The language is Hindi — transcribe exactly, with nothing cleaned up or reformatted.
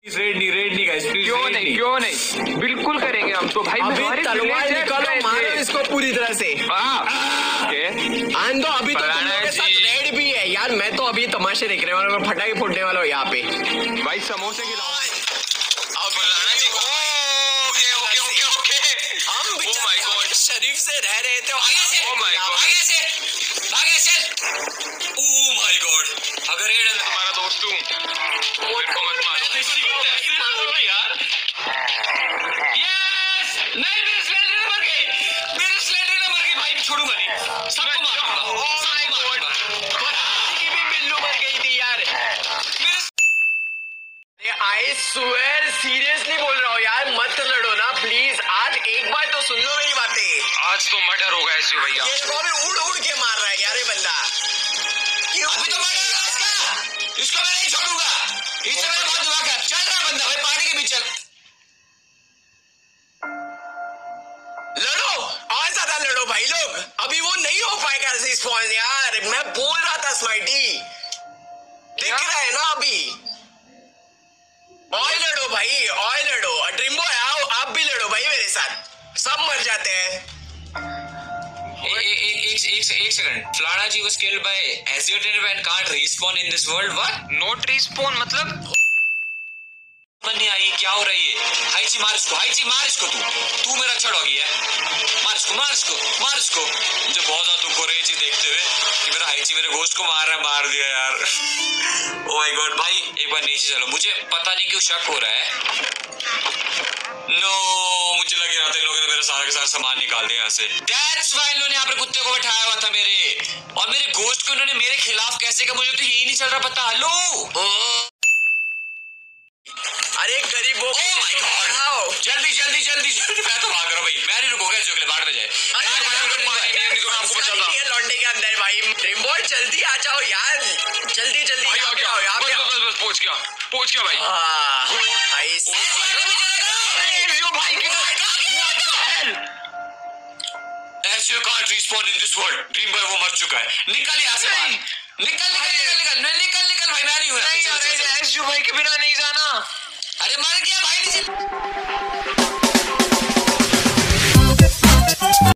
रेड नहीं रेड नहीं गाइस प्लीज। क्यों नहीं क्यों नहीं बिल्कुल करेंगे हम तो भाई। अभी तलवार निकालो मारो इसको पूरी तरह से। आन दो अभी तो तुम लोगों के साथ रेड भी है यार। मैं तो अभी तमाशे देख रहे वाला, मैं फटाके फोड़ने वाला हूँ यहाँ पे। भाई समोसे खिलाओ। शरीफ से रह रहे थे आगे से oh my God. आगे से आगे चल। ओह माय गॉड अगर ये तुम्हारा दोस्त हूँ मेरे को मत मारो यार। यस नहीं मेरे सिलेंडर मर गई मेरे सिलेंडर मर गई भाई। छोड़ूंगा नहीं सबको मारूंगा। ओह माय गॉड की भी बिल्लू मर गई थी यार। आई स्वेयर सीरियसली बोल रहा हूँ यार मत लड़ो ना प्लीज। आज एक बार तो सुन लो मेरी बातें। आज तो मर्डर होगा ऐसे भैया। ये देखो अभी उड़ उड़ के मार रहा है यार ये बंदा। अभी तो मर्डर होगा इसका। इसको मैं नहीं छोड़ूंगा। इससे मैंने बहुत दुआ किया। चल रहा बंदा भाई पानी के बीच चल। लड़ो और ज्यादा लड़ो भाई लोग। अभी वो नहीं हो पाएगा ऐसे स्पॉन यार। मैं बोल रहा था स्माइटी दिख रहा है ना अभी। और लड़ो भाई और लड़ो। ड्रीम्बो आओ आप भी लड़ो भाई मेरे साथ। सब मर जाते हैं। एक एक एक एक सेकंड। फ्लाना जी was killed by Azure and can't respawn in this world. What? Not response मतलब नहीं आई क्या हो रही है? हाइची मार इसको हाइची मार इसको। तू तू मेरा छड़ोगी है। मार इसको मार इसको मार इसको। मुझे बहुत ज्यादा दुख हो रही है जी देखते हुए कि मेरा हाइची मेरे गोश्त को मार रहा है। मार दिया यार। ओह माय गॉड भाई एक बार नीचे चलो। मुझे पता नहीं क्यों शक हो रहा है। नो मुझे लग रहा था इन लोगों ने मेरा सारा के सारा सामान निकाल दिया यहाँ से। That's why इन्होंने यहाँ पर कुत्ते को बैठाया हुआ था मेरे। और मेरे गोश्त को इन्होंने मेरे खिलाफ कैसे का मुझे तो यही नहीं चल रहा पता। हेलो अरे गरीबों oh my God. जल्दी जल्दी जल्दी जल्दी। मैं तो भाग रहा हूँ भाई। मैं नहीं रुकूंगा जो के बाद में जाए। आपको बताता लौंडे के अंदर भाई। ड्रीमबॉय जल्दी आ जाओ यार। जल्दी जल्दी भाई आ गया यहाँ पे बस बस बस पहुंच गया पहुंच गया भाई। भाई Azure can't respawn in this world. Dreamboy वो मर चुका है। निकल यहाँ से बाहर। निकल निकल निकल निकल मैं निकल निकल भाई। मैं नहीं हूँ नहीं भाई के बिना नहीं जाना। अरे मर गया भाई नीचे।